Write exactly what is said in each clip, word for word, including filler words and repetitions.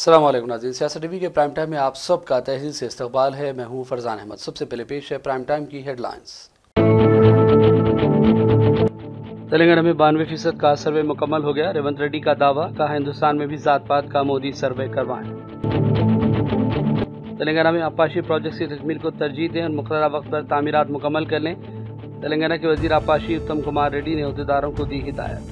अस्सलाम वालेकुम नाज़रीन, सियासत टीवी के प्राइम टाइम में आप सबका तहे से इस्तकबाल है। मैं हूं फरजान अहमद। सबसे पहले पेश है प्राइम टाइम की हेडलाइंस। तेलंगाना में बानवे फीसद का सर्वे मुकम्मल हो गया। रेवंत रेड्डी का दावा, कहा हिंदुस्तान में भी जात पात का मोदी सर्वे करवाएं। तेलंगाना में आपाशी प्रोजेक्ट की तकमील को तरजीह दें और मुकर्ररा वक्त पर तामीरात मुकम्मल कर लें। तेलंगाना के वजीर आपाशी उत्तम कुमार रेड्डी ने अहदेदारों को दी हिदायत।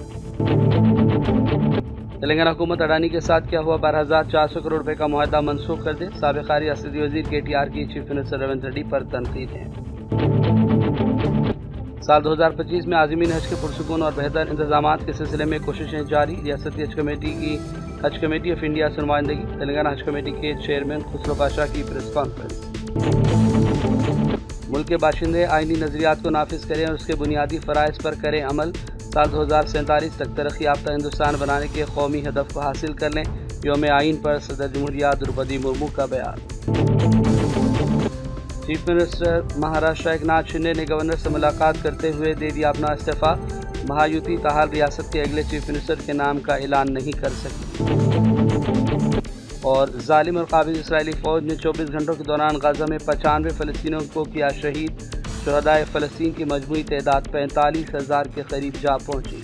तेलंगाना हुकूमत अडानी के साथ क्या हुआ, बारह हजार चार सौ करोड़ रुपए का मुआहदा मनसूख कर दे। साबिक़ रियासती वजीर के टी आर की चीफ मिनिस्टर रेवंत रेड्डी पर तनकीदें। साल दो हजार पच्चीस में आज़मीन हज के पुरसुकून और बेहतर इंतजामात के सिलसिले में कोशिशें जारी। रियासती हज कमेटी की हज कमेटी ऑफ इंडिया से नुमाइंदगी। तेलंगाना हज कमेटी के चेयरमैन खुसरो पाशा की प्रेस कॉन्फ्रेंस। मुल्क के बाशिंदे आईनी नजरियात को नाफिज करें और उसके बुनियादी फ़राइज़ पर करें अमल। साल दो हजार सैंतालीस तक तरक्की याफ्ता हिंदुस्तान बनाने के कौमी हदफ को हासिल कर लें। यौम आइन पर सदर जमहूरिया द्रौपदी मुर्मू का बयान। चीफ मिनिस्टर महाराष्ट्र एकनाथ शिंदे ने गवर्नर से मुलाकात करते हुए दे दिया अपना इस्तीफा। महायुति ताहाल रियासत के अगले चीफ मिनिस्टर के नाम का ऐलान नहीं कर सकी। और जालिम और काबिज इसराइली फौज ने चौबीस घंटों के दौरान गाजा में पचानवे फलस्तीनियों को किया शहीद। शुहदाए फ़लस्तीन की मजमूई तादाद पैंतालीस हज़ार के करीब जा पहुंची।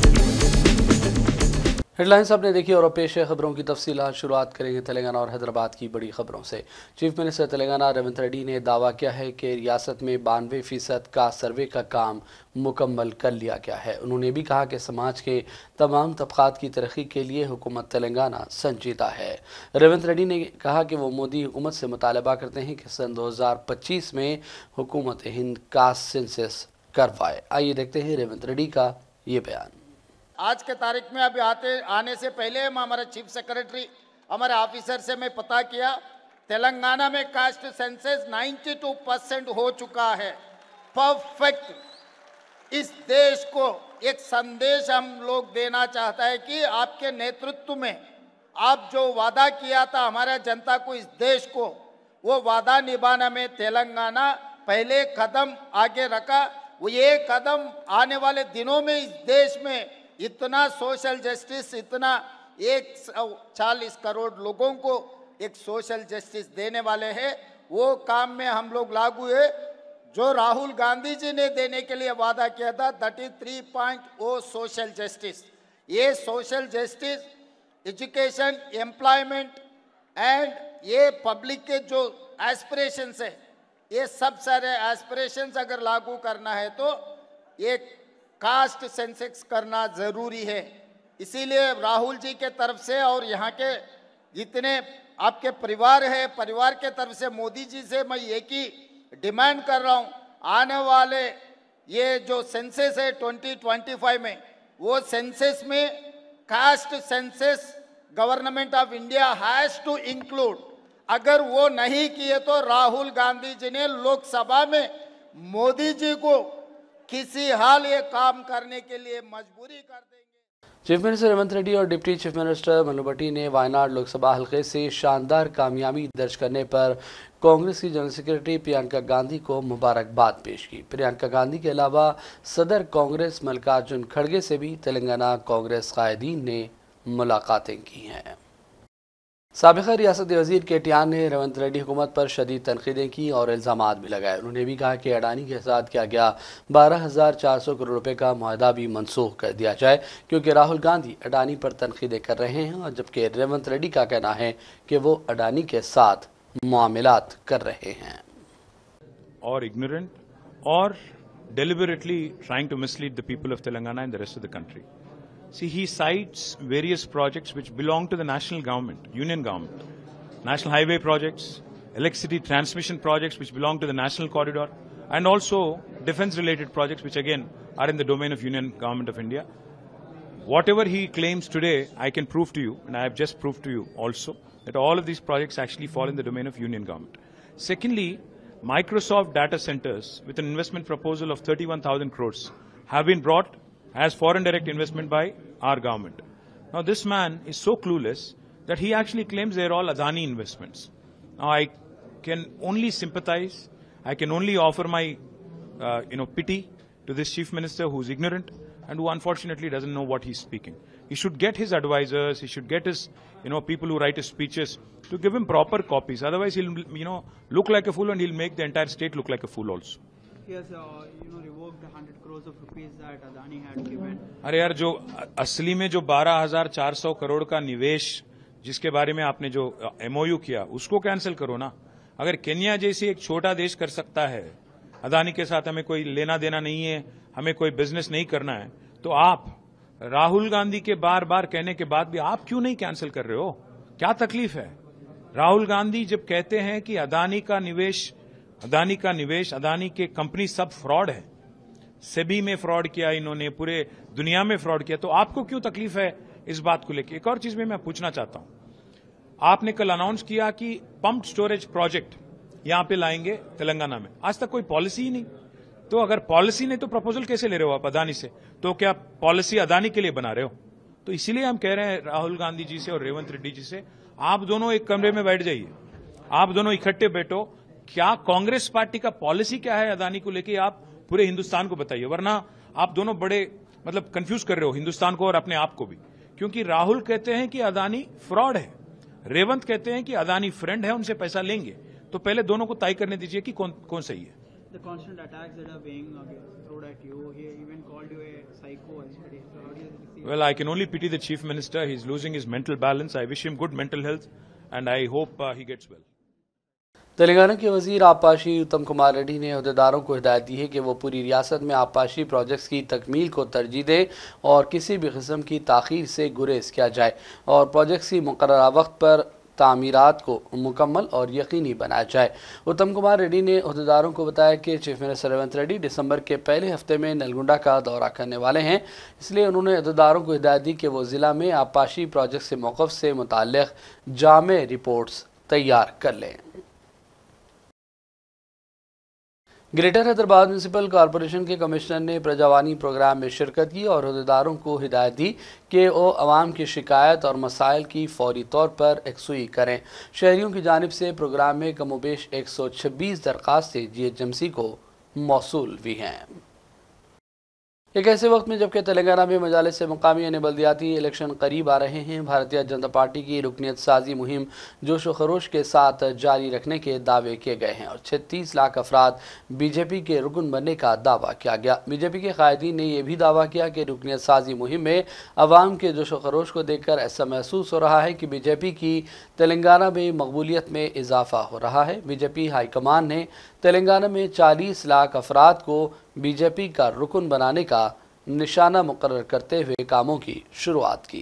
हेडलाइंस आपने देखी और अब पेश है खबरों की तफसीलात। शुरुआत करेंगे तेलंगाना और हैदराबाद की बड़ी खबरों से। चीफ मिनिस्टर तेलंगाना रेवंत रेड्डी ने दावा किया है कि रियासत में बानवे फीसद का सर्वे का काम मुकम्मल कर लिया गया है। उन्होंने भी कहा कि समाज के तमाम तबकात की तरक्की के लिए हुकूमत तेलंगाना संजीदा है। रेवंत रेड्डी ने कहा कि वो मोदी हुकूमत से मुतालबा करते हैं कि सन दो हजार पच्चीस में हुकूमत हिंद कास्ट सेंसस करवाए। आइए देखते हैं रेवंत रेड्डी का ये बयान। आज के तारीख में अभी आते आने से पहले हमारे चीफ सेक्रेटरी हमारे ऑफिसर से मैं पता किया, तेलंगाना में कास्ट सेंसस बानवे परसेंट हो चुका है। परफेक्ट। इस देश को एक संदेश हम लोग देना चाहता है कि आपके नेतृत्व में आप जो वादा किया था हमारे जनता को, इस देश को, वो वादा निभाने में तेलंगाना पहले कदम आगे रखा। वो ये कदम आने वाले दिनों में इस देश में इतना सोशल जस्टिस, इतना एक सौ चालीस करोड़ लोगों को एक सोशल जस्टिस देने वाले हैं। वो काम में हम लोग लागू है जो राहुल गांधी जी ने देने के लिए वादा किया था, that is three point O social justice. ये social justice education, employment and ये पब्लिक के जो एस्पिरेशंस है, ये सब सारे एस्पिरेशंस अगर लागू करना है तो एक कास्ट सेंसस करना ज़रूरी है। इसीलिए राहुल जी के तरफ से और यहाँ के जितने आपके परिवार है, परिवार के तरफ से मोदी जी से मैं एक ही डिमांड कर रहा हूँ, आने वाले ये जो सेंसस है ट्वेंटी ट्वेंटी फाइव में, वो सेंसस में caste census government of India has to include. अगर वो नहीं किए तो राहुल गांधी जी ने लोकसभा में मोदी जी को किसी हाल ये काम करने के लिए मजबूरी कर देंगे। चीफ मिनिस्टर रेवंत रेड्डी और deputy chief minister Mallu Bhatti ने वायनाड लोकसभा हल्के से शानदार कामयाबी दर्ज करने पर कांग्रेस की जनरल सेक्रेटरी प्रियंका गांधी को मुबारकबाद पेश की। प्रियंका गांधी के अलावा सदर कांग्रेस मल्लिकार्जुन खड़गे से भी तेलंगाना कांग्रेस कायदीन ने मुलाकातें की हैं। साबिक़ रियासती वजीर के टी आर ने रेवंत रेड्डी हुकूमत पर शदीद तनकीदें की और इल्ज़ामात भी लगाए। उन्होंने भी कहा कि अडानी के साथ किया गया बारह हजार चार सौ करोड़ रुपए का मुआहदा भी मनसूख कर दिया जाए, क्योंकि राहुल गांधी अडानी पर तनकीदें कर रहे हैं, और जबकि रेवंत रेड्डी का कहना है कि वो अडानी के साथ मामलात कर रहे हैं। और ignorant or deliberately trying to mislead the people of Telangana and the rest of the country. See, he cites various projects which belong to the national government, union government. National highway projects, electricity transmission projects which belong to the national corridor, and also defense-related projects which again are in the domain of union government of India. Whatever he claims today, I can prove to you, and I have just proved to you also, that all of these projects actually fall in the domain of union government. Secondly, Microsoft data centers with an investment proposal of thirty-one thousand crores have been brought as foreign direct investment by our government. Now this man is so clueless that he actually claims they're all Adani investments. Now I can only sympathize, I can only offer my uh, you know, pity to this chief minister who's ignorant, and who unfortunately doesn't know what he's speaking. He should get his advisors, he should get his, you know, people who write his speeches to give him proper copies. Otherwise, he'll, you know, look like a fool and he'll make the entire state look like a fool also. He has, uh, you know, revoked the one hundred crores of rupees that Adani had given. अरे यार, जो असली में जो बारह हजार चार सौ करोड़ का निवेश जिसके बारे में आपने जो एमओयू किया उसको कैंसिल करो ना। अगर केन्या जैसी एक छोटा देश कर सकता है, अदानी के साथ हमें कोई लेना देना नहीं है, हमें कोई बिजनेस नहीं करना है, तो आप राहुल गांधी के बार बार कहने के बाद भी आप क्यों नहीं कैंसिल कर रहे हो? क्या तकलीफ है? राहुल गांधी जब कहते हैं कि अदानी का निवेश अदानी का निवेश अदानी के कंपनी सब फ्रॉड है, सेबी में फ्रॉड किया इन्होंने, पूरे दुनिया में फ्रॉड किया, तो आपको क्यों तकलीफ है इस बात को लेकर? एक और चीज में मैं पूछना चाहता हूं, आपने कल अनाउंस किया कि पंप स्टोरेज प्रोजेक्ट यहां पे लाएंगे तेलंगाना में, आज तक कोई पॉलिसी ही नहीं। तो अगर पॉलिसी नहीं तो प्रपोजल कैसे ले रहे हो आप अदानी से? तो क्या पॉलिसी अदानी के लिए बना रहे हो? तो इसीलिए हम कह रहे हैं राहुल गांधी जी से और रेवंत रेड्डी जी से, आप दोनों एक कमरे में बैठ जाइए, आप दोनों इकट्ठे बैठो, क्या कांग्रेस पार्टी का पॉलिसी क्या है अदानी को लेके, आप पूरे हिंदुस्तान को बताइए, वरना आप दोनों बड़े मतलब कंफ्यूज कर रहे हो हिंदुस्तान को और अपने आप को भी। क्योंकि राहुल कहते हैं कि अदानी फ्रॉड है, रेवंत कहते हैं कि अदानी फ्रेंड है, उनसे पैसा लेंगे, तो पहले दोनों को तय करने दीजिए कि कौन कौन सही है। The constant attacks that are being thrown at you, he even called you a psycho yesterday. So how do you see? Well, I can only pity the chief minister. He's losing his mental balance. I wish him good mental health, and I hope uh, he gets well. Telangana के वजीर आबपाशी उत्तम कुमार रेड्डी ने अहदेदारों को हिदायत दी है कि वो पूरी रियासत में आबपाशी प्रोजेक्ट्स की तकमील को तरजीह दें और किसी भी किस्म की ताख़ीर से गुरेज किया जाए और प्रोजेक्ट्स की मुकर्ररा वक्त पर तामीरात को मुकम्मल और यकीनी बनाया जाए। उत्तम कुमार रेड्डी ने अहदेदारों को बताया कि chief minister Revanth Reddy December के पहले हफ्ते में नलगुंडा का दौरा करने वाले हैं, इसलिए उन्होंने अहदेदारों को हिदायत दी कि वो ज़िला में आबपाशी प्रोजेक्ट से मौक़िफ़ से मुताल्लिक़ जामे रिपोर्ट्स तैयार कर लें। ग्रेटर हैदराबाद म्यूनसिपल कॉरपोरेशन के कमिश्नर ने प्रजावानी प्रोग्राम में शिरकत की और अहदेदारों को हिदायत दी कि वो अवाम की शिकायत और मसाइल की फौरी तौर पर यकसुई करें। शहरियों की जानिब से प्रोग्राम में कमोबेश एक सौ छब्बीस दरख्वास्तें जी एच एम सी को मौसूल हुई हैं। एक ऐसे वक्त में जबकि तेलंगाना में मजालिस से मुकामी यानी बल्दियाती इलेक्शन करीब आ रहे हैं, भारतीय जनता पार्टी की रुकनियत साजी मुहिम जोश व खरोश के साथ जारी रखने के दावे किए गए हैं और छत्तीस लाख अफराद बीजेपी के रुकन बनने का दावा किया गया। बीजेपी के कायदीन ने यह भी दावा किया कि रुकनियत साजी मुहिम में अवाम के जोश व खरोश को देखकर ऐसा महसूस हो रहा है कि बीजेपी की तेलंगाना में मकबूलियत में इजाफा हो रहा है। बीजेपी हाईकमान ने तेलंगाना में चालीस लाख अफराद को बीजेपी का रुकन बनाने का निशाना मुकर्रर करते हुए कामों की शुरुआत की।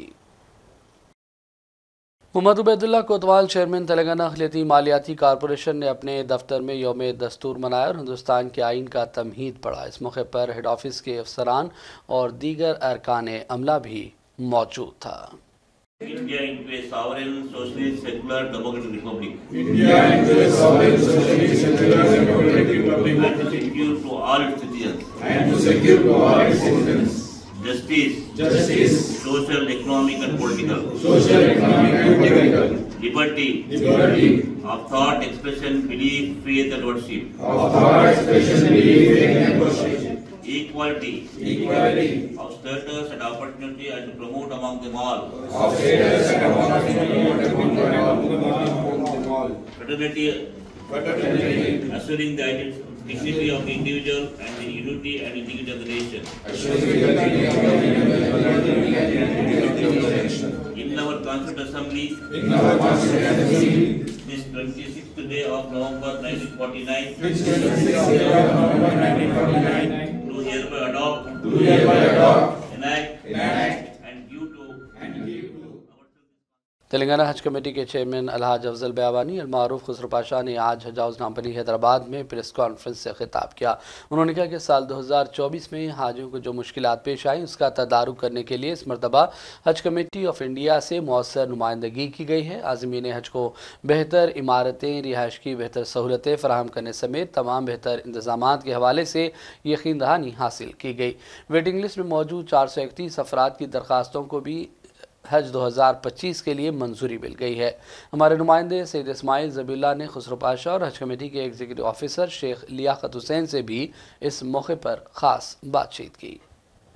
मोहम्मद उबैदुल्ला कोतवाल चेयरमैन तेलंगाना अखिलती मालियाती कॉरपोरेशन ने अपने दफ्तर में यौम दस्तूर मनाया और हिंदुस्तान के आइन का तमहीद पढ़ा। इस मौके पर हेड ऑफिस के अफसरान और दीगर अरकान अमला भी मौजूद था। India into a sovereign, socialist, secular, democratic republic. India into a sovereign, socialist, secular, democratic republic. And to secure to all its citizens. And to secure to all its citizens. Justice. Justice. Social, economic, and political. Social, economic, and political. Liberty. Liberty. Of thought, expression, belief, faith, and worship. Of thought, expression, belief, faith, and worship. Equality. Equality. Of status and opportunity, and to promote among them all. Of status and opportunity, and to promote among them all. Fraternity. Fraternity. Assuring the dignity of the individual and the unity and integrity of the nation. Assuring the dignity of the individual and the unity of the nation. In our Constituent Assembly. In our Constituent Assembly. This twenty-sixth day of November nineteen forty-nine. This twenty-sixth day of November nineteen forty-nine. Do hereby adopt. Do hereby adopt. Enact. Enact. And give to. And give to. Telangana Haj committee के chairman अलहाज अफजल बयाबानी अलमारूफ खुसरो पाशा ने आज हज house Nampally Hyderabad में press conference से खिताब किया। उन्होंने कहा कि साल दो हज़ार चौबीस में हाजियों को जो मुश्किलात पेश आई उसका तदारुक करने के लिए इस मरतबा हज कमेटी ऑफ इंडिया से मौसर नुमाइंदगी की गई है। आज़मीन हज को बेहतर इमारतें, रिहाइश की बेहतर सहूलतें फराहम करने समेत तमाम बेहतर इंतजाम के हवाले से यकीन दहानी हासिल की गई। वेटिंग लिस्ट में मौजूद चार सौ इकतीस अफराद की दरख्वास्तों को भी हज दो हज़ार पच्चीस के लिए मंजूरी मिल गई है। हमारे नुमाइंदे सैयद इस्माइल ज़बीउल्लाह ने खुसरो पाशा और हज कमेटी के एग्जीक्यूटिव ऑफिसर शेख लियाकत हुसैन से भी इस मौके पर ख़ास बातचीत की।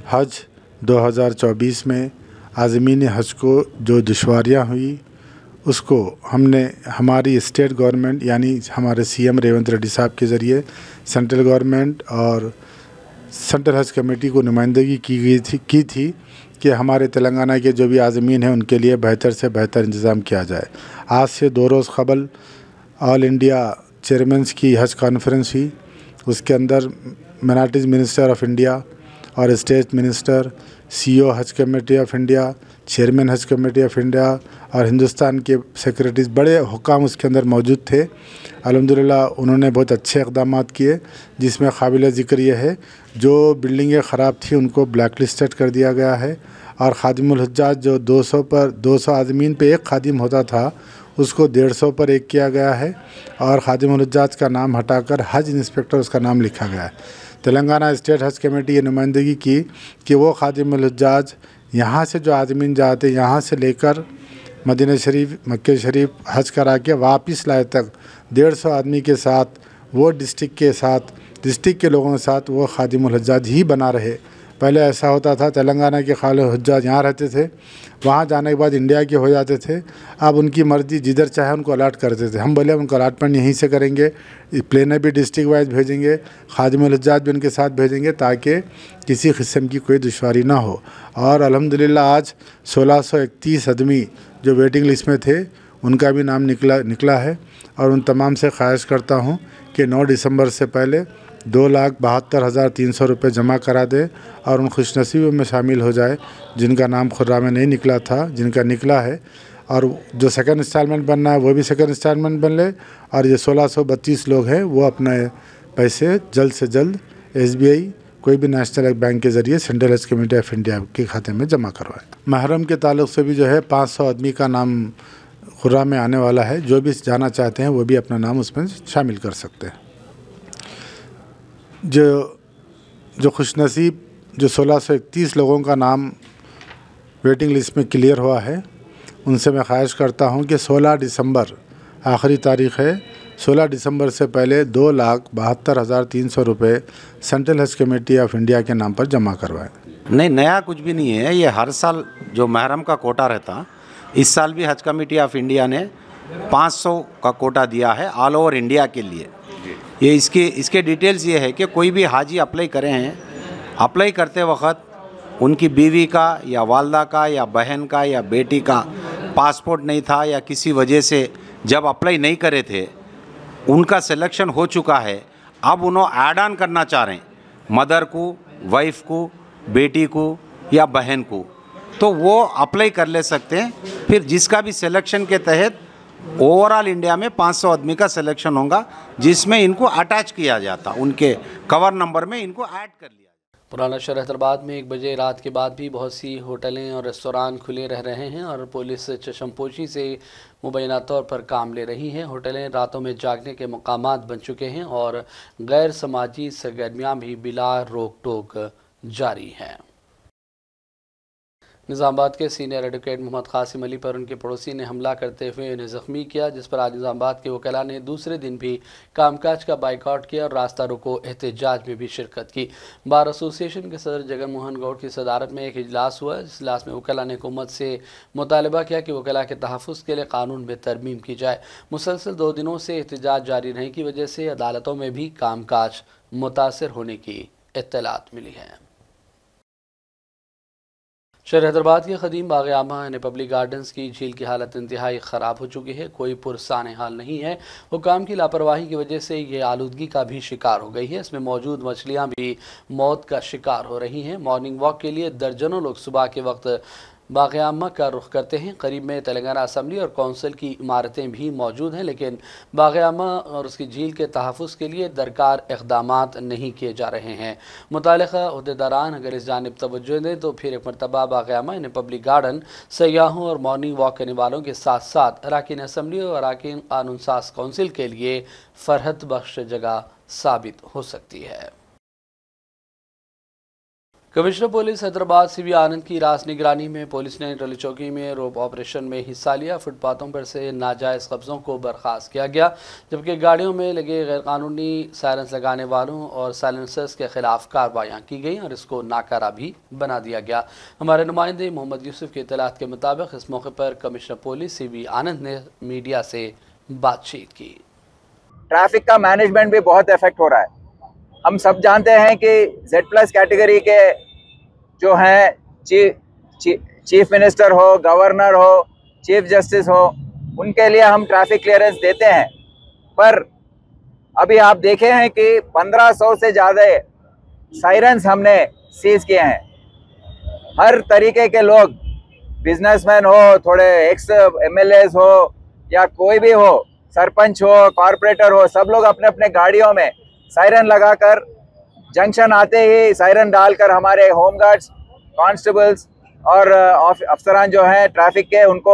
हज दो हज़ार चौबीस में आज़मीन हज को जो दुश्वारियाँ हुई उसको हमने हमारी स्टेट गवर्नमेंट यानी हमारे सीएम रेवंत रेड्डी साहब के ज़रिए सेंट्रल गवर्नमेंट और सेंट्रल हज कमेटी को नुमाइंदगी की गई थी की थी कि हमारे तेलंगाना के जो भी आज़मीन हैं उनके लिए बेहतर से बेहतर इंतज़ाम किया जाए। आज से दो रोज़ कबल ऑल इंडिया चेयरमैन्स की हज कॉन्फ्रेंस हुई। उसके अंदर माइनॉरिटीज़ मिनिस्टर ऑफ इंडिया और state minister, CEO Haj committee of India, chairman Haj committee of India और हिंदुस्तान के सेक्रेटरीज, बड़े हुकाम उसके अंदर मौजूद थे। अल्हम्दुलिल्लाह उन्होंने बहुत अच्छे इक़दाम किए, जिसमें काबिल ज़िक्र यह है जो बिल्डिंगें ख़राब थी उनको ब्लैक लिस्टेड कर दिया गया है और खादिमुल हुज्जाज जो दो सौ पर दो सौ आदमीन पे एक खादिम होता था उसको डेढ़ सौ पर एक किया गया है और खादिमुल हुज्जाज का नाम हटाकर हज इंस्पेक्टर उसका नाम लिखा गया है। तेलंगाना स्टेट हज कमेटी ये नुमाइंदगी की कि वो खादिमुल हुज्जाज यहाँ से जो आदमीन जाते यहाँ से लेकर मदीना शरीफ, मक्के शरीफ हज करा के वापस लाए तक डेढ़ सौ आदमी के साथ वो डिस्ट्रिक्ट के साथ डिस्ट्रिक्ट के लोगों के साथ वो खादिमुल हुज्जाज ही बना रहे। पहले ऐसा होता था तेलंगाना के खालिद हुज्जाज यहाँ रहते थे, वहाँ जाने के बाद इंडिया के हो जाते थे। अब उनकी मर्ज़ी जिधर चाहे उनको अलाट करते थे। हम बोले उनको अलाटमेंट यहीं से करेंगे, प्लेनें भी डिस्ट्रिक्ट वाइज भेजेंगे, खादिमुल हुज्जाज भी उनके साथ भेजेंगे ताकि किसी किस्म की कोई दुश्वारी ना हो। और अल्हम्दुलिल्लाह आज सोलह सौ इकतीस आदमी जो वेटिंग लिस्ट में थे उनका भी नाम निकला निकला है और उन तमाम से ख्वाहिश करता हूँ कि नौ दिसंबर से पहले दो लाख बहत्तर हज़ार तीन सौ रुपये जमा करा दे और उन खुशनसीबों में शामिल हो जाए जिनका नाम खुर्रा में नहीं निकला था, जिनका निकला है। और जो सेकंड इंस्टॉलमेंट बनना है वो भी सेकंड इंस्टॉलमेंट बन ले और ये सोलह सौ बत्तीस लोग हैं वो अपने पैसे जल्द से जल्द एसबीआई कोई भी नेशनल बैंक के ज़रिए central Haj committee of India के खाते में जमा करवाएं। महरम के ताल्लुक़ से भी जो है पाँच सौ आदमी का नाम खुर्रा में आने वाला है। जो भी जाना चाहते हैं वो भी अपना नाम उसमें शामिल कर सकते हैं। जो जो खुशनसीब जो सोलह सौ इकतीस लोगों का नाम वेटिंग लिस्ट में क्लियर हुआ है उनसे मैं ख्वाहिश करता हूं कि सोलह दिसंबर आखिरी तारीख़ है, सोलह दिसंबर से पहले दो लाख बहत्तर हज़ार तीन सौ रुपये central Haj committee of India के नाम पर जमा करवाएं। नहीं, नया कुछ भी नहीं है। ये हर साल जो महरम का कोटा रहता, इस साल भी हज कमेटी ऑफ इंडिया ने पाँच सौ का कोटा दिया है ऑल ओवर इंडिया के लिए। ये इसके इसके डिटेल्स ये है कि कोई भी हाजी अप्लाई करे हैं, अप्लाई करते वक्त उनकी बीवी का या वालदा का या बहन का या बेटी का पासपोर्ट नहीं था या किसी वजह से जब अप्लाई नहीं करे थे उनका सिलेक्शन हो चुका है, अब उन्होंने ऐड ऑन करना चाह रहे हैं मदर को, वाइफ को, बेटी को या बहन को, तो वो अप्लाई कर ले सकते हैं। फिर जिसका भी सिलेक्शन के तहत ओवरऑल इंडिया में पाँच सौ आदमी का सिलेक्शन होगा जिसमें इनको अटैच किया जाता, उनके कवर नंबर में इनको ऐड कर लिया। पुराना शहर हैदराबाद में एक बजे रात के बाद भी बहुत सी होटलें और रेस्तोरां खुले रह रहे हैं और पुलिस चशमपोशी से मुबैना तौर पर काम ले रही है। होटलें रातों में जागने के मकामात बन चुके हैं और गैर समाजी सरगर्मियाँ भी बिला रोक टोक जारी हैं। निज़ामाबाद के सीनियर एडवोकेट मोहम्मद कासिम अली पर उनके पड़ोसी ने हमला करते हुए उन्हें ज़ख्मी किया, जिस पर आज निज़ामाबाद के वकला ने दूसरे दिन भी कामकाज का बाइकआउट किया और रास्ता रोको एहतजाज में भी शिरकत की। बार एसोसिएशन के सदर जगन मोहन गौड़ की सदारत में एक इजलास हुआ। इस इजलास में वकला ने हुकूमत से मुतालबा किया कि वकला के तहफ़्फ़ुज़ के लिए कानून में तरमीम की जाए। मुसलसल दो दिनों से एहतजाज जारी रहने की वजह से अदालतों में भी कामकाज मुतासर होने की इत्तलात मिली है। शहर हैदराबाद के ख़दीम बाग़ आमा यानी पब्लिक गार्डन्स की झील की हालत इंतहाई ख़राब हो चुकी है। कोई पुरसान हाल नहीं है। हुकाम की लापरवाही की वजह से ये आलूदगी का भी शिकार हो गई है। इसमें मौजूद मछलियाँ भी मौत का शिकार हो रही हैं। मॉर्निंग वॉक के लिए दर्जनों लोग सुबह के वक्त बाग़ आमा का रुख करते हैं। करीब में तेलंगाना असम्बली और कौंसिल की इमारतें भी मौजूद हैं, लेकिन बाग़ आमा और उसकी झील के तहफ़्फ़ुज़ के लिए दरकार इक़दामात नहीं किए जा रहे हैं। मुतालिका अहदेदारान अगर इस जानिब तवज्जो दें तो फिर एक मरतबा बाग़ आमा यानी पब्लिक गार्डन सयाहों और मॉर्निंग वॉक करने वालों के साथ साथ अराकीन असम्बली और अराकीन कानून साज कौंसिल के लिए फ़रहत बख्श जगह साबित हो सकती है। Commissioner police Hyderabad C V Anand की रास निगरानी में पुलिस ने टली चौकी में रोप ऑपरेशन में हिस्सा लिया। फुटपाथों पर से नाजायज़ कब्ज़ों को बर्खास्त किया गया, जबकि गाड़ियों में लगे गैरकानूनी साइरेंस लगाने वालों और साइलेंसर्स के खिलाफ कार्रवाइयाँ की गई और इसको नाकारा भी बना दिया गया। हमारे नुमाइंदे मोहम्मद यूसुफ के इत्तलात के मुताबिक इस मौके पर commissioner police C V Anand ने मीडिया से बातचीत की। ट्रैफिक का मैनेजमेंट भी बहुत इफेक्ट हो रहा है। हम सब जानते हैं कि जेड प्लस कैटेगरी के जो हैं चीफ ची, चीफ मिनिस्टर हो, गवर्नर हो, चीफ जस्टिस हो, उनके लिए हम ट्रैफिक क्लियरेंस देते हैं। पर अभी आप देखे हैं कि पंद्रह सौ से ज़्यादा साइरेंस हमने सीज किए हैं। हर तरीके के लोग, बिजनेसमैन हो, थोड़े एक्स एमएलएस हो या कोई भी हो, सरपंच हो, कॉरपोरेटर हो, सब लोग अपने अपने गाड़ियों में सायरन लगाकर जंक्शन आते ही सायरन डालकर हमारे होमगार्ड्स, कांस्टेबल्स और अफसरान जो हैं ट्रैफिक के, उनको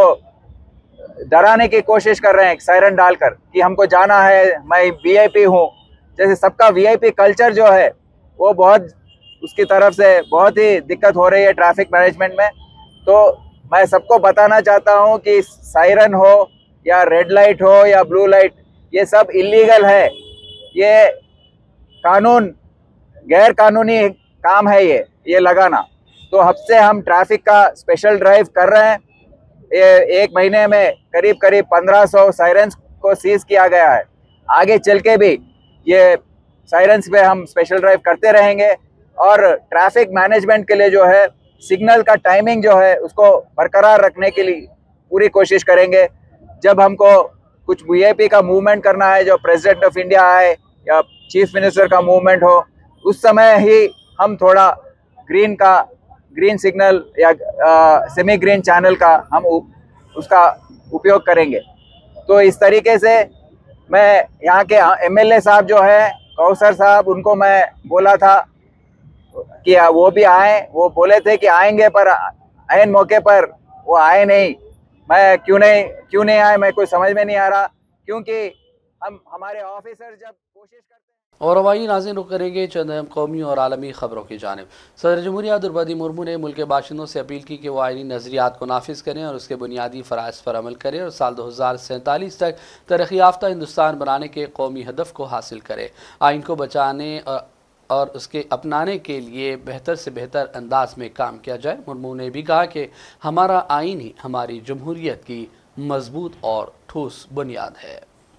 डराने की कोशिश कर रहे हैं सायरन डालकर कि हमको जाना है, मैं वीआईपी हूँ। जैसे सबका वीआईपी कल्चर जो है वो बहुत, उसकी तरफ से बहुत ही दिक्कत हो रही है ट्रैफिक मैनेजमेंट में। तो मैं सबको बताना चाहता हूँ कि सायरन हो या रेड लाइट हो या ब्लू लाइट, ये सब इलीगल है। ये कानून, गैर कानूनी काम है ये ये लगाना। तो अब से हम ट्रैफिक का स्पेशल ड्राइव कर रहे हैं। ये एक महीने में करीब करीब पंद्रह सौ सायरन्स को सीज किया गया है। आगे चल के भी ये सायरन्स पे हम स्पेशल ड्राइव करते रहेंगे और ट्रैफिक मैनेजमेंट के लिए जो है सिग्नल का टाइमिंग जो है उसको बरकरार रखने के लिए पूरी कोशिश करेंगे। जब हमको कुछ वीआईपी का मूवमेंट करना है, जो प्रेसिडेंट ऑफ इंडिया आए या चीफ मिनिस्टर का मूवमेंट हो, उस समय ही हम थोड़ा ग्रीन का ग्रीन सिग्नल या सेमी ग्रीन चैनल का हम उ, उसका उपयोग करेंगे। तो इस तरीके से मैं यहाँ के एमएलए साहब जो है कौसर साहब, उनको मैं बोला था कि वो भी आए। वो बोले थे कि आएंगे, पर ऐन मौके पर वो आए नहीं। मैं क्यों नहीं क्यों नहीं आए मैं कोई समझ में नहीं आ रहा, क्योंकि हम हमारे ऑफिसर जब कोशिश करते हैं। और हमारी नाज़रीन रुक करेंगे चंद अहम कौमी और आलमी ख़बरों की जानिब। सदर जमहूरिया द्रौपदी मुर्मू ने मुल्क के बाशिंदों से अपील की कि वो आइनी नज़रियात को नाफिज करें और उसके बुनियादी फ़राइज़ पर अमल करें और साल दो हज़ार सैंतालीस तक तरक्की याफ्ता हिंदुस्तान बनाने के कौमी हदफ को हासिल करें। आइन को बचाने और और उसके अपनाने के लिए बेहतर से बेहतर अंदाज में काम किया जाए। मुर्मू ने भी कहा कि हमारा आइन ही हमारी जमहूरियत की मजबूत और ठोस बुनियाद है।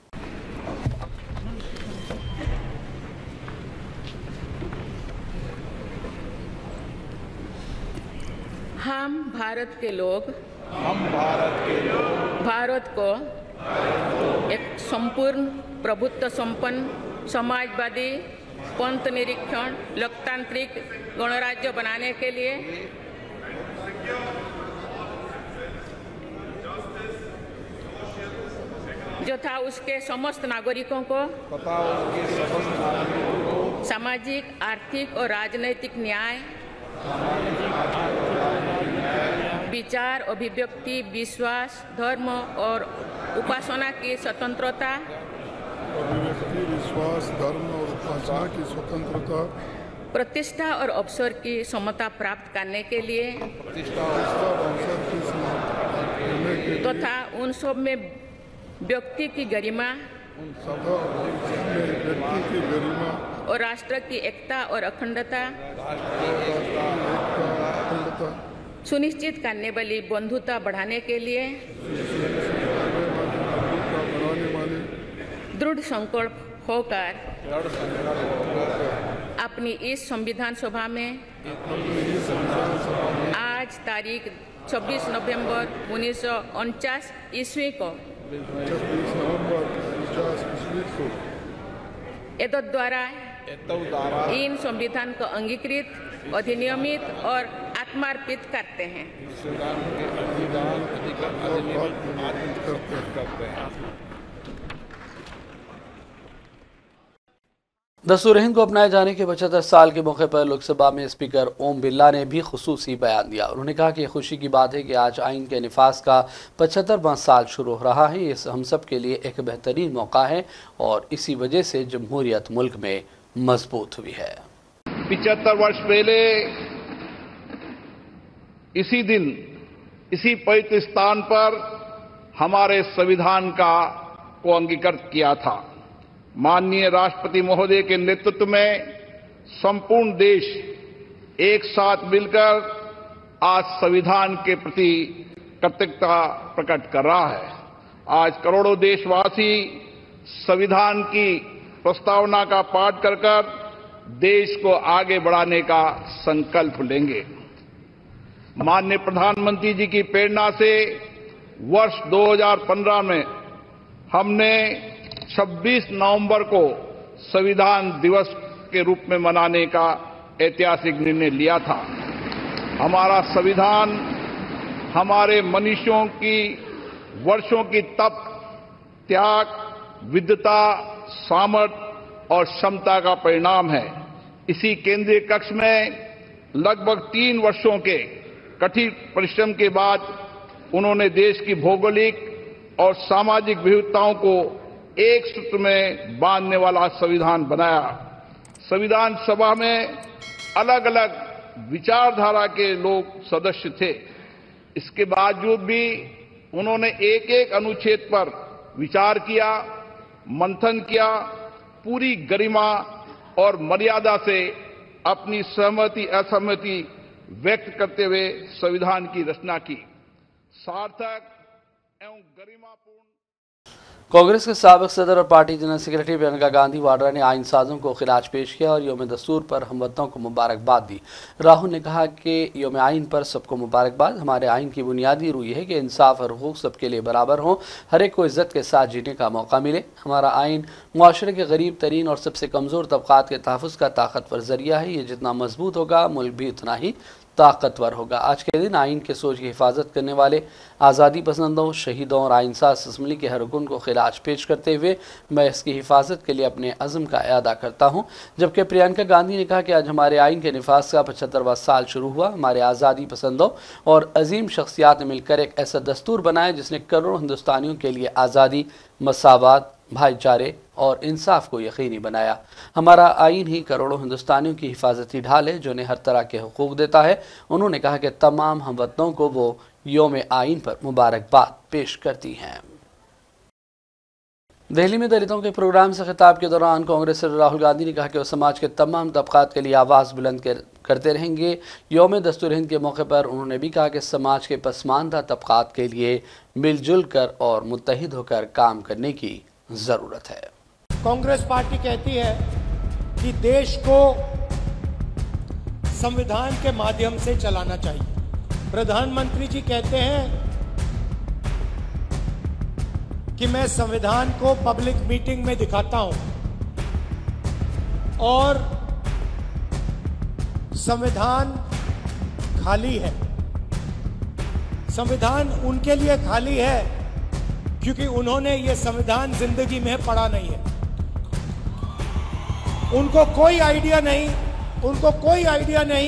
हम भारत के लोग हम भारत के लोग भारत को एक संपूर्ण प्रभुत्व संपन्न समाजवादी पंथ निरीक्षण लोकतांत्रिक गणराज्य बनाने के लिए जो था उसके समस्त नागरिकों को तथा उसके समस्त नागरिकों को सामाजिक, आर्थिक और राजनैतिक न्याय, विचार, अभिव्यक्ति, विश्वास, धर्म और उपासना की स्वतंत्रता, अभिव्यक्ति, विश्वास, धर्म और उपासना की स्वतंत्रता, प्रतिष्ठा और अवसर की समता प्राप्त करने के लिए प्रतिष्ठा और अवसर की समता करने के लिए तथा उन सब में व्यक्ति की गरिमा उन सब में व्यक्ति की गरिमा और राष्ट्र की एकता और अखंडता सुनिश्चित करने वाली बंधुता बढ़ाने के लिए दृढ़ संकल्प होकर अपनी इस संविधान सभा में आज तारीख छब्बीस नवंबर उन्नीस सौ उनचास ईस्वी को एतद द्वारा इन संविधान को अंगीकृत, अधिनियमित और आत्मार्पित करते हैं। दस्तूर हिंद को अपनाए जाने के पचहत्तर साल के मौके पर लोकसभा में स्पीकर ओम बिरला ने भी खुसूसी बयान दिया। उन्होंने कहा कि खुशी की बात है कि आज आइन के निफाज का पचहत्तरवां साल शुरू हो रहा है। ये हम सब के लिए एक बेहतरीन मौका है और इसी वजह से जमहूरियत मुल्क में मजबूत हुई है। पिछहत्तर वर्ष पहले इसी दिन इसी पवित्र स्थान पर हमारे संविधान का को अंगीकृत किया था। माननीय राष्ट्रपति महोदय के नेतृत्व में संपूर्ण देश एक साथ मिलकर आज संविधान के प्रति कृतज्ञता प्रकट कर रहा है। आज करोड़ों देशवासी संविधान की प्रस्तावना का पाठ कर कर देश को आगे बढ़ाने का संकल्प लेंगे। माननीय प्रधानमंत्री जी की प्रेरणा से वर्ष दो हज़ार पंद्रह में हमने छब्बीस नवंबर को संविधान दिवस के रूप में मनाने का ऐतिहासिक निर्णय लिया था। हमारा संविधान हमारे मनुष्यों की वर्षों की तप, त्याग, विद्वता, सामर्थ्य और क्षमता का परिणाम है। इसी केंद्रीय कक्ष में लगभग तीन वर्षों के कठिन परिश्रम के बाद उन्होंने देश की भौगोलिक और सामाजिक विविधताओं को एक सूत्र में बांधने वाला संविधान बनाया। संविधान सभा में अलग अलग विचारधारा के लोग सदस्य थे। इसके बावजूद भी उन्होंने एक एक अनुच्छेद पर विचार किया, मंथन किया, पूरी गरिमा और मर्यादा से अपनी सहमति असहमति व्यक्त करते हुए संविधान की रचना की। सार्थक एवं गरिमापूर्ण कांग्रेस के साबिक सदर और party general secretary Priyanka Gandhi Vadra ने आइन साजों को खिलाफ पेश किया और योम दस्तूर पर हमवतनों को मुबारकबाद दी। राहुल ने कहा कि योम आइन पर सबको मुबारकबाद। हमारे आइन की बुनियादी रूह यह है कि इंसाफ और हुकूक सबके लिए बराबर हों, हर एक को इज्जत के साथ जीने का मौका मिले। हमारा आइन मुआशरे के गरीब तरीन और सबसे कमज़ोर तबकात के तहफ़्फ़ुज़ का ताकतवर जरिया है। ये जितना मजबूत होगा मुल्क भी उतना ही ताकतवर होगा। आज के दिन आइन के सोच की हिफाजत करने वाले आज़ादी पसंदों, शहीदों और आइनसाज असम्बली के हर रुकन को खिलाफ पेश करते हुए मैं इसकी हिफाजत के लिए अपने अज़्म का अदा करता हूँ। जबकि प्रियंका गांधी ने कहा कि आज हमारे आइन के निफाज का पचहत्तरवां साल शुरू हुआ। हमारे आज़ादी पसंदों और अजीम शख्सियात ने मिलकर एक ऐसा दस्तूर बनाया जिसने करोड़ों हिंदुस्तानियों के लिए आज़ादी, मसावत, भाईचारे और इंसाफ को यकीनी बनाया। हमारा आइन ही करोड़ों हिंदुस्तानियों की हिफाजती ढाल है जो उन्हें हर तरह के हुकूक देता है। उन्होंने कहा कि तमाम हमवतनों को वो योम आइन पर मुबारकबाद पेश करती हैं। दिल्ली में दलितों के प्रोग्राम से खिताब के दौरान कांग्रेस सदर राहुल गांधी ने कहा कि वो समाज के तमाम तबकात के लिए आवाज़ बुलंद कर, करते रहेंगे। योम दस्तूर हिंद के मौके पर उन्होंने भी कहा कि समाज के पसमानदा तबकात के लिए मिलजुल कर और मुत्तहिद होकर काम करने की ज़रूरत है। कांग्रेस पार्टी कहती है कि देश को संविधान के माध्यम से चलाना चाहिए। प्रधानमंत्री जी कहते हैं कि मैं संविधान को पब्लिक मीटिंग में दिखाता हूं और संविधान खाली है। संविधान उनके लिए खाली है क्योंकि उन्होंने ये संविधान जिंदगी में पढ़ा नहीं है। उनको कोई आइडिया नहीं उनको कोई आइडिया नहीं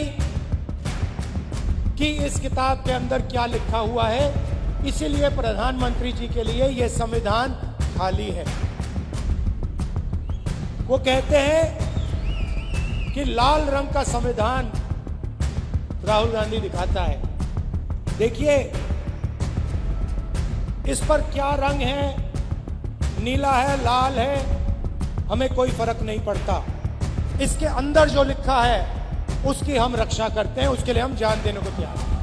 कि इस किताब के अंदर क्या लिखा हुआ है। इसीलिए प्रधानमंत्री जी के लिए यह संविधान खाली है। वो कहते हैं कि लाल रंग का संविधान राहुल गांधी दिखाता है। देखिए इस पर क्या रंग है, नीला है, लाल है, हमें कोई फर्क नहीं पड़ता। इसके अंदर जो लिखा है उसकी हम रक्षा करते हैं, उसके लिए हम जान देने को तैयार हैं।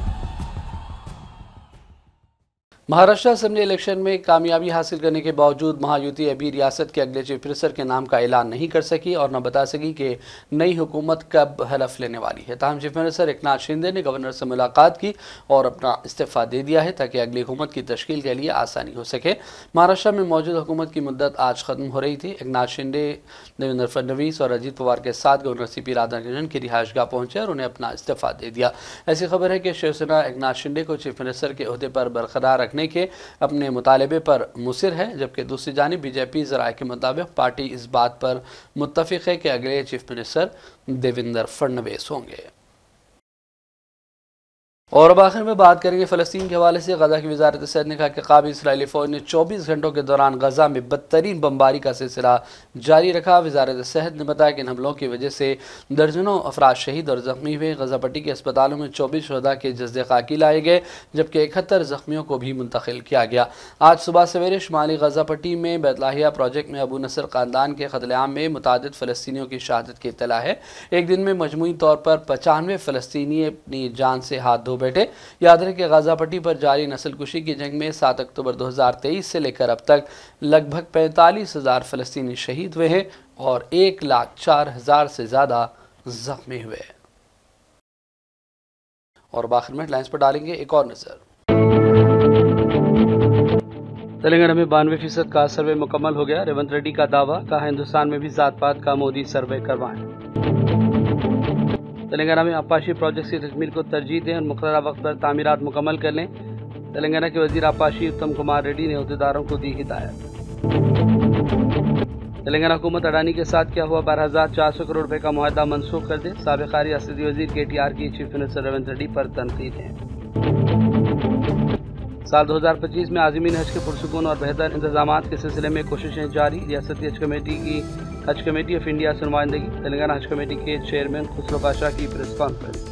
महाराष्ट्र असेंबली इलेक्शन में कामयाबी हासिल करने के बावजूद महायुति अभी रियासत के अगले चीफ मिनिस्टर के नाम का ऐलान नहीं कर सकी और न बता सकी कि नई हुकूमत कब हलफ लेने वाली है। ताहम चीफ मिनिस्टर एकनाथ शिंदे ने गवर्नर से मुलाकात की और अपना इस्तीफा दे दिया है ताकि अगली हुकूमत की तश्कील के लिए आसानी हो सके। महाराष्ट्र में मौजूद हुकूमत की मुद्दत आज खत्म हो रही थी। एकनाथ शिंदे देवेंद्र फडणवीस और अजीत पवार के साथ गवर्नर सी पी राधाकृष्णन की रिहाइशगाह पहुंचे और उन्हें अपना इस्तीफा दे दिया। ऐसी खबर है कि शिवसेना एकनाथ शिंदे को चीफ मिनिस्टर के ओहदे पर बरकरार रखने के अपने मुतालबे पर मुसिर है, जबकि दूसरी जानिब बीजेपी ज़राए के मुताबिक पार्टी इस बात पर मुत्तफिक है कि अगले चीफ मिनिस्टर देवेंद्र फडणवीस होंगे। और अब आखिर में बात करेंगे फ़लस्तीन के हवाले से। गज़ा की वज़ारत सेहत ने कहा कि काबी इसराइली फ़ौज ने चौबीस घंटों के दौरान गज़ा में बदतरीन बमबारी का सिलसिला जारी रखा। वज़ारत सेहत ने बताया कि इन हमलों की वजह से दर्जनों अफराद शहीद और ज़ख्मी हुए। गज़ा पट्टी के अस्पतालों में चौबीस शुहदा के जज़्दे खाकी लाए गए, जबकि इकहत्तर ज़ख्मियों को भी मुंतकिल किया गया। आज सुबह सवेरे शुमाली गज़ा पट्टी में बैतलाहिया प्रोजेक्ट में अबू नसर ख़ानदान के कत्लेआम में मुतादिद फ़लस्तीनियों की शहादत की इत्तला है। एक दिन में मजमूई तौर पर पचानवे फ़लस्तीनी अपनी जान से हाथ धो बैठे। याद रहे कि गाज़ा पट्टी पर जारी नस्लकुशी की जंग में सात अक्टूबर दो हज़ार तेईस से लेकर अब तक लगभग पैंतालीस हजार फ़लस्तीनी शहीद हुए हैं और एक लाख चार हजार से ज़्यादा जख्मी हुए। और आखिर में हेडलाइंस पर डालेंगे एक और नज़र। तेलंगाना में बानवे फीसद का सर्वे मुकम्मल हो गया। रेवंत रेड्डी का दावा, कहा हिंदुस्तान में भी जात पात का मोदी सर्वे करवाएं। तेलंगाना में आपाशी प्रोजेक्ट की तकमील को तरजीह दें और मुक़र्ररा वक्त पर तामीरात मुकम्मल कर लें। तेलंगाना के वजीर आपाशी उत्तम कुमार रेड्डी ने अहदेदारों को दी हिदायत। तेलंगाना हुकूमत अडानी के साथ क्या हुआ, बारह हजार चार सौ करोड़ रुपए का मुआहदा मनसूख कर दे। साबिक़ रियासती वजीर के टी आर की चीफ मिनिस्टर रेवंत रेड्डी पर तनकीदें। साल दो हज़ार पच्चीस में आज़मीन हज के पुरसुकून और बेहतर इंतजाम के सिलसिले में कोशिशें जारी। रियासती हज कमेटी की हज कमेटी ऑफ इंडिया से नुमाइंदगी। तेलंगाना हज कमेटी के चेयरमैन खुसरो पाशा की प्रेस कॉन्फ्रेंस।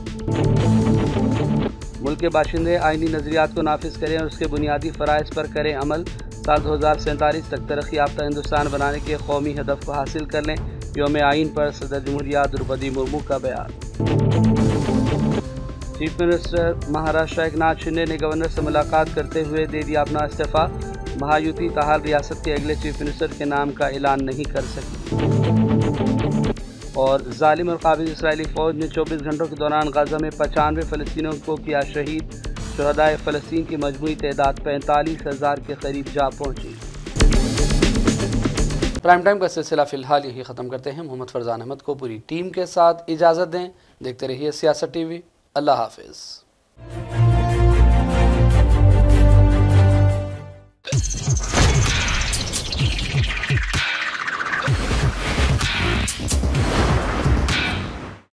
मुल्क के बाशिंदे आइनी नजरियात को नाफिज करें और उसके बुनियादी फ़राइज़ पर करें अमल। साल दो हज़ार सैंतालीस तक तरक्की याफ्ता हिंदुस्तान बनाने के कौमी हदफ को हासिल कर लें। यौम आइन पर सदर जमहूरिया द्रौपदी मुर्मू का बयान। चीफ मिनिस्टर महाराष्ट्र एक नाथ शिंदे ने गवर्नर से मुलाकात करते हुए दे दिया अपना इस्तीफा। महायुति ताहाल रियासत के अगले चीफ मिनिस्टर के नाम का ऐलान नहीं कर सकी। और जालिम और काबिज इसराइली फ़ौज ने चौबीस घंटों के दौरान गाज़ा में पचानवे फ़लस्तीनियों को किया शहीद। शुहदाए फ़लस्तीन की मजमूई तादाद पैंतालीस हज़ार के करीब जा पहुँची। प्राइम टाइम का सिलसिला फ़िलहाल यही ख़त्म करते हैं। मोहम्मद फरजान अहमद को पूरी टीम के साथ इजाज़त दें। देखते रहिए सियासत टीवी। अल्लाह हाफ़िज़।